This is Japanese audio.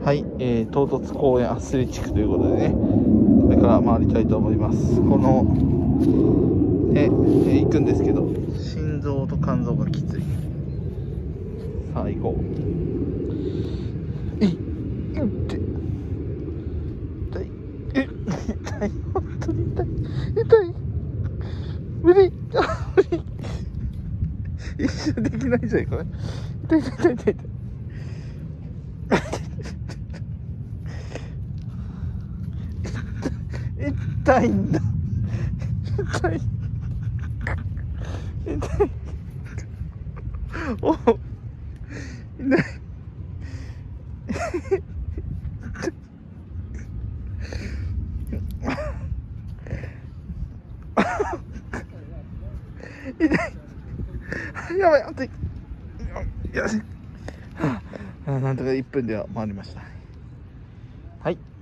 はい、唐突公園アスレチックということでね、これから回りたいと思います。この行くんですけど、心臓と肝臓がきつい。さあ行こう。痛い、本当に痛い、無理、一緒できないじゃんこれ。痛い痛いんだ。痛いお痛いやばい、あとよし、なんとか1分では回りました。はい。